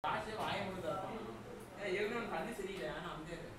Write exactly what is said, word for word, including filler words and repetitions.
காசு வாய முடியாது. ஏன்னா ஏற்கனவே கண்ணு சரியில்லை. ஆனால் வந்து